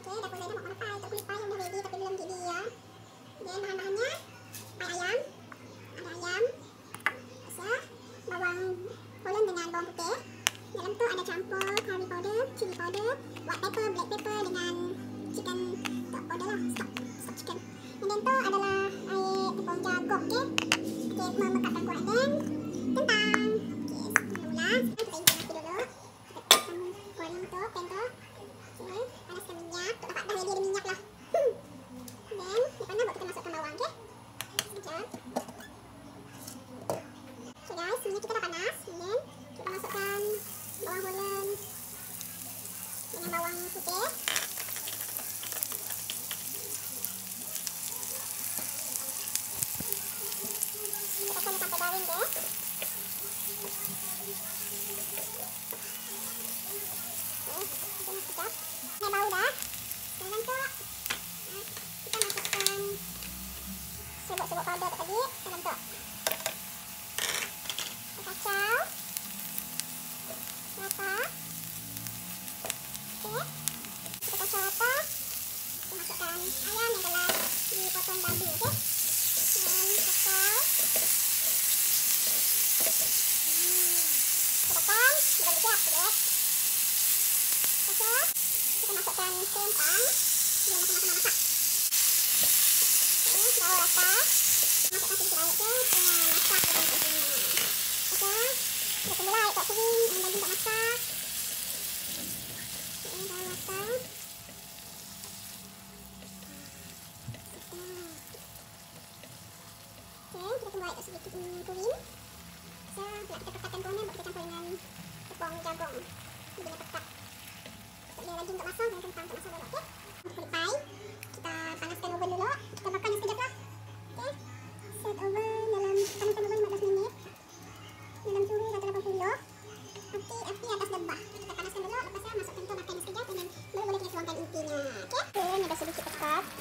dapur Zainab mak pai, tak kulit pai yang dah ready tapi belum jadi ya. Dan bahan-bahannya pai ayam, ada ayam, basah, bawang Holland dengan bawang putih. Dalam tu ada campur curry powder, chili powder, white pepper, black pepper dengan chicken stock powder lah, stock chicken. And then tu adalah air tepung jagung, okey. Okey, memekatkan kuah dan kentang. Okey, mula-mula kita isi nasi dulu. Kita goreng tu, pan tu. Okey, panaskan minyak. Tu dapat dah ready ada minyak lah. Dan lepas tu kita masukkan bawang, okey. Sekejap. So guys, minyak kita dah panas. Dan kita masukkan bawang Holland dengan bawang putih. Kita kena sampai garing dia. Kita masukkan. Ini bau dah. Dalam tu kita masukkan serbuk-serbuk powder tadi dalam tu. Kacau. Rata. Okey. Kita kacau rata. Kita masukkan ayam yang telah dipotong dadu, okey. Dan kacau. Kita tekan, sudah siap, boleh. Kacau. Kita masukkan kentang. Dia masak. Okey, bau rata. Masukkan sedikit air, okey. Masak dalam dagingnya. Okey. Kita tunggulah air tak kering, daging tak masak. Okey, bau rata. Okey, kita tunggu air tak sedikit kering. So, nak kita pekatkan kuahnya, buat kita campur dengan tepung jagung. Dia nak pekat. Dia lagi untuk masak dan kentang untuk masak dulu, okey. Kulit pai, kita panaskan oven dulu. Kita bakarnya sekejap lah. Okey. Set oven dalam, panaskan oven 15 minit. Dalam suhu 180. Api atas lebah. Kita panaskan dulu, lepas tu masukkan tu, makan sekejap dan baru boleh kita tuangkan intinya. Okey. Ni dah sedikit pekat.